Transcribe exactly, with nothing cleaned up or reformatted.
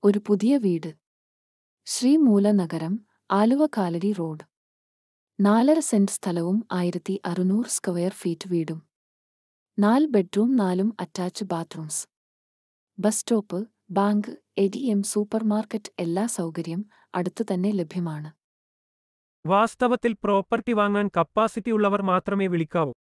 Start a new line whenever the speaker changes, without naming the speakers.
ഒരു പുതിയ വീട്. ശ്രീമൂലനഗരം, ആലുവ കാലടി റോഡ്. നാലര സെന്റ് സ്ഥലവും ആയിരത്തി അറുന്നൂറ് സ്ക്വയർ ഫീറ്റ് വീടും. നാല് ബെഡ്റൂം, നാലും attach bathrooms. Bus stop, bank, A T M, supermarket, എല്ലാ സൗകര്യം അടുത്തു തന്നെ ലഭ്യമാണ്.
വാസ്തവത്തിൽ പ്രോപ്പർട്ടി വാങ്ങാൻ കപ്പാസിറ്റി ഉള്ളവർ മാത്രമേ വിളിക്കാവൂ.